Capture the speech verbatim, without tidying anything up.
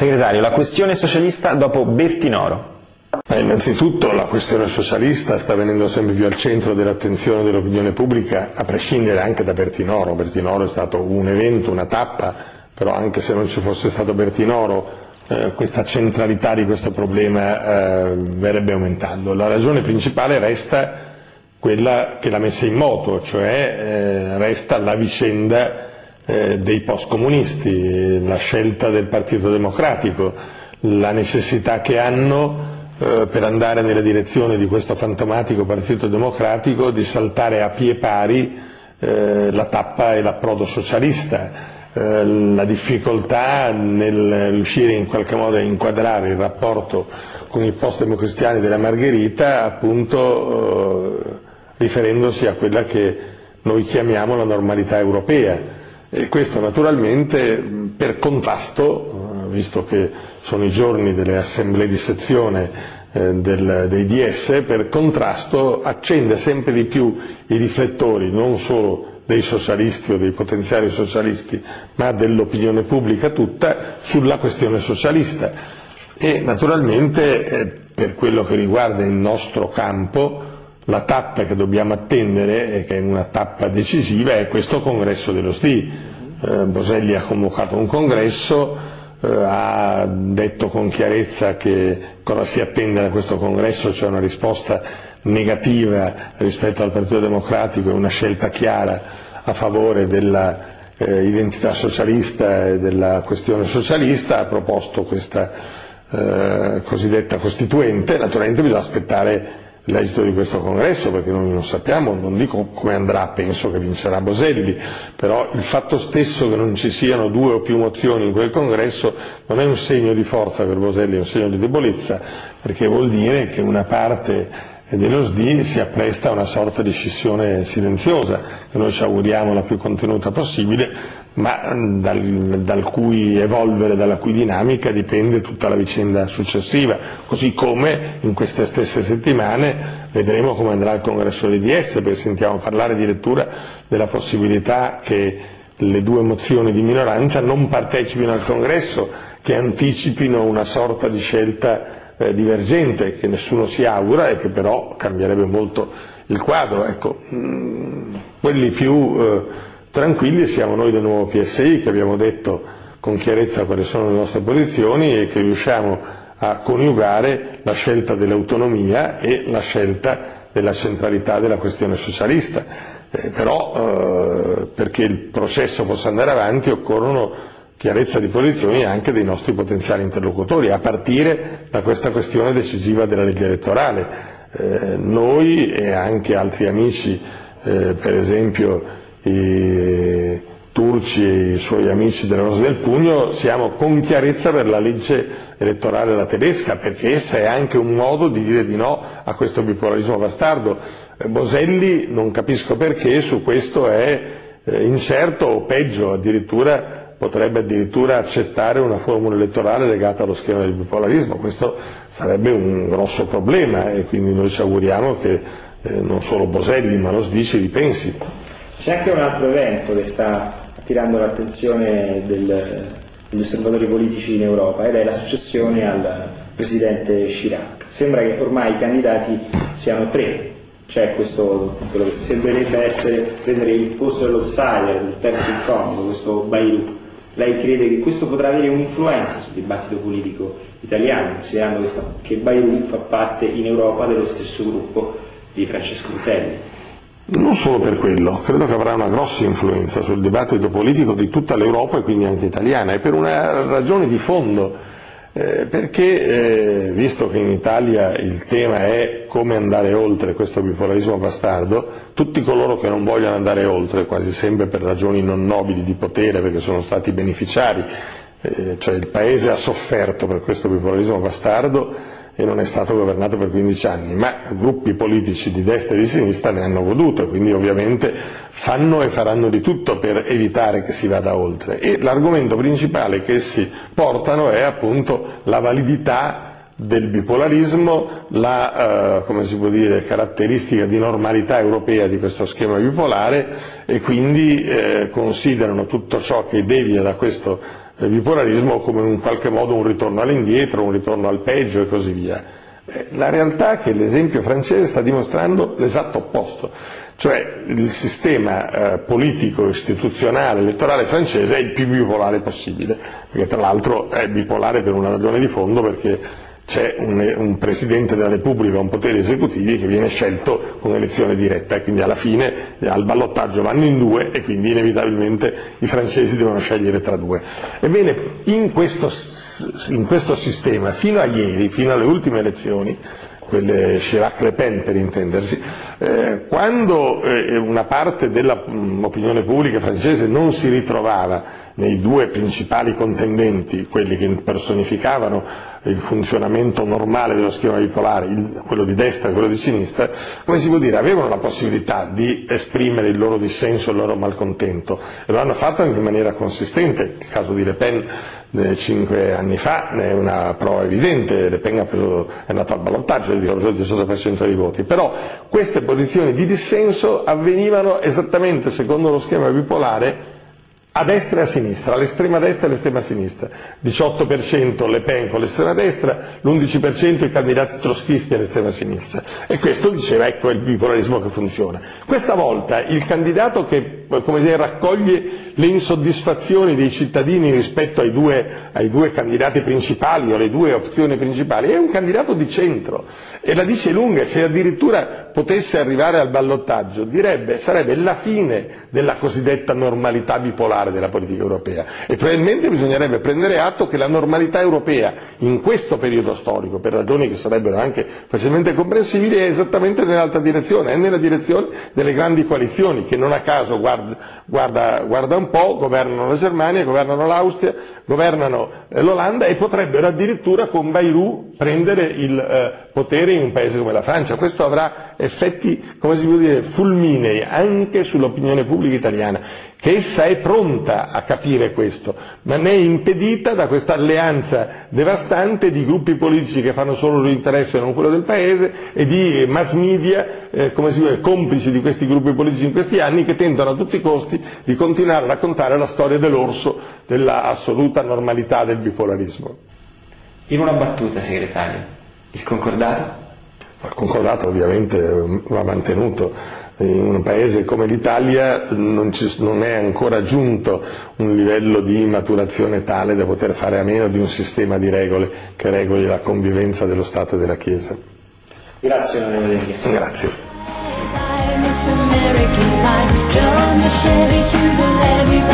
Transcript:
Segretario, la questione socialista dopo Bertinoro. Eh, innanzitutto la questione socialista sta venendo sempre più al centro dell'attenzione dell'opinione pubblica, a prescindere anche da Bertinoro. Bertinoro è stato un evento, una tappa, però anche se non ci fosse stato Bertinoro eh, questa centralità di questo problema eh, verrebbe aumentando. La ragione principale resta quella che l'ha messa in moto, cioè eh, resta la vicenda eh, dei post-comunisti, la scelta del Partito Democratico, la necessità che hanno eh, per andare nella direzione di questo fantomatico Partito Democratico di saltare a piè pari eh, la tappa e l'approdo socialista, eh, la difficoltà nel riuscire in qualche modo a inquadrare il rapporto con i post-democristiani della Margherita, appunto eh, riferendosi a quella che noi chiamiamo la normalità europea, e questo naturalmente per contrasto, visto che sono i giorni delle assemblee di sezione eh, del, dei D S, per contrasto accende sempre di più i riflettori non solo dei socialisti o dei potenziali socialisti, ma dell'opinione pubblica tutta sulla questione socialista. E naturalmente eh, per quello che riguarda il nostro campo, la tappa che dobbiamo attendere, e che è una tappa decisiva, è questo congresso dello S D I. Eh, Boselli ha convocato un congresso, eh, ha detto con chiarezza che cosa si attende da questo congresso, cioè una risposta negativa rispetto al Partito Democratico e una scelta chiara a favore della eh, identità socialista e della questione socialista. Ha proposto questa eh, cosiddetta costituente. Naturalmente bisogna aspettare l'esito di questo congresso, perché noi non sappiamo, non dico come andrà, penso che vincerà Boselli, però il fatto stesso che non ci siano due o più mozioni in quel congresso non è un segno di forza per Boselli, è un segno di debolezza, perché vuol dire che una parte dello S D I si appresta a una sorta di scissione silenziosa, che noi ci auguriamo la più contenuta possibile, ma dal, dal cui evolvere, dalla cui dinamica dipende tutta la vicenda successiva, così come in queste stesse settimane vedremo come andrà il congresso dei D S, perché sentiamo parlare addirittura della possibilità che le due mozioni di minoranza non partecipino al congresso, che anticipino una sorta di scelta eh, divergente, che nessuno si augura e che però cambierebbe molto il quadro. Ecco, mh, quelli più eh, tranquilli siamo noi del nuovo P S I, che abbiamo detto con chiarezza quali sono le nostre posizioni e che riusciamo a coniugare la scelta dell'autonomia e la scelta della centralità della questione socialista. Eh, però eh, perché il processo possa andare avanti occorrono chiarezza di posizioni anche dei nostri potenziali interlocutori, a partire da questa questione decisiva della legge elettorale. Eh, noi e anche altri amici, eh, per esempio i Turci e i suoi amici della Rosa del Pugno, siamo con chiarezza per la legge elettorale alla tedesca, perché essa è anche un modo di dire di no a questo bipolarismo bastardo. Eh, Boselli, non capisco perché, su questo è eh, incerto, o peggio addirittura potrebbe addirittura accettare una formula elettorale legata allo schema del bipolarismo. Questo sarebbe un grosso problema e quindi noi ci auguriamo che eh, non solo Boselli ma lo S D I ci ripensi. C'è anche un altro evento che sta attirando l'attenzione del, degli osservatori politici in Europa, ed è la successione al presidente Chirac. Sembra che ormai i candidati siano tre. C'è questo, quello che sembrerebbe essere prendere il posto dell'outsider, del terzo incognito, questo Bayrou. Lei crede che questo potrà avere un'influenza sul dibattito politico italiano, considerando che, fa, che Bayrou fa parte in Europa dello stesso gruppo di Francesco Rutelli? Non solo per quello, credo che avrà una grossa influenza sul dibattito politico di tutta l'Europa e quindi anche italiana, e per una ragione di fondo, eh, perché eh, visto che in Italia il tema è come andare oltre questo bipolarismo bastardo, tutti coloro che non vogliono andare oltre, quasi sempre per ragioni non nobili di potere, perché sono stati beneficiari, eh, cioè il Paese ha sofferto per questo bipolarismo bastardo e non è stato governato per quindici anni, ma gruppi politici di destra e di sinistra ne hanno goduto, e quindi ovviamente fanno e faranno di tutto per evitare che si vada oltre. E l'argomento principale che essi portano è appunto la validità del bipolarismo, la eh, come si può dire, caratteristica di normalità europea di questo schema bipolare, e quindi eh, considerano tutto ciò che devia da questo bipolarismo come in qualche modo un ritorno all'indietro, un ritorno al peggio e così via. La realtà è che l'esempio francese sta dimostrando l'esatto opposto, cioè il sistema eh, politico, istituzionale, elettorale francese è il più bipolare possibile, perché tra l'altro è bipolare per una ragione di fondo, perché c'è un, un Presidente della Repubblica, un potere esecutivo che viene scelto con elezione diretta e quindi alla fine al ballottaggio vanno in due e quindi inevitabilmente i francesi devono scegliere tra due. Ebbene, in questo, in questo sistema, fino a ieri, fino alle ultime elezioni, quelle Chirac-Le Pen per intendersi, eh, quando eh, una parte dell'opinione pubblica francese non si ritrovava nei due principali contendenti, quelli che personificavano il funzionamento normale dello schema bipolare, il, quello di destra e quello di sinistra, come si può dire, avevano la possibilità di esprimere il loro dissenso, il loro malcontento, e lo hanno fatto anche in maniera consistente. Il caso di Le Pen eh, cinque anni fa ne è una prova evidente. Le Pen ha preso, è andato al ballottaggio, ha preso il diciotto per cento dei voti, però queste posizioni di dissenso avvenivano esattamente secondo lo schema bipolare a destra e a sinistra, all'estrema destra e all'estrema sinistra. diciotto per cento Le Pen con l'estrema destra, l'undici per cento i candidati trotskisti all'estrema sinistra. E questo diceva, ecco, è il bipolarismo che funziona. Questa volta il candidato che, come dire, raccoglie le insoddisfazioni dei cittadini rispetto ai due, ai due candidati principali o alle due opzioni principali è un candidato di centro, e la dice lunga. Se addirittura potesse arrivare al ballottaggio, direbbe, sarebbe la fine della cosiddetta normalità bipolare della politica europea, e probabilmente bisognerebbe prendere atto che la normalità europea in questo periodo storico, per ragioni che sarebbero anche facilmente comprensibili, è esattamente nell'altra direzione, è nella direzione delle grandi coalizioni che non a caso, guarda, guarda, guarda un po', governano la Germania, governano l'Austria, governano eh, l'Olanda, e potrebbero addirittura con Bayrou prendere il eh, potere in un paese come la Francia. Questo avrà effetti, come si può dire, fulminei anche sull'opinione pubblica italiana, che essa è pronta a capire questo, ma ne è impedita da questa alleanza devastante di gruppi politici che fanno solo l'interesse e non quello del paese, e di mass media, eh, come si può dire, complici di questi gruppi politici in questi anni, che tentano a tutti i costi di continuare a raccontare la storia dell'orso della assoluta normalità del bipolarismo. In una battuta, segretario, il concordato? Il concordato ovviamente va mantenuto. In un paese come l'Italia non, non è ancora giunto un livello di maturazione tale da poter fare a meno di un sistema di regole che regoli la convivenza dello Stato e della Chiesa. Grazie onorevole Enrico. Grazie.